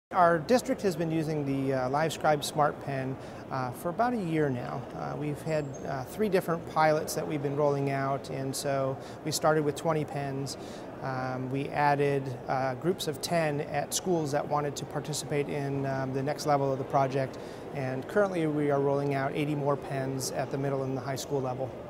Our district has been using the LiveScribe Smart Pen for about a year now. We've had 3 different pilots that we've been rolling out, and so we started with 20 pens. We added groups of 10 at schools that wanted to participate in the next level of the project, and currently we are rolling out 80 more pens at the middle and the high school level.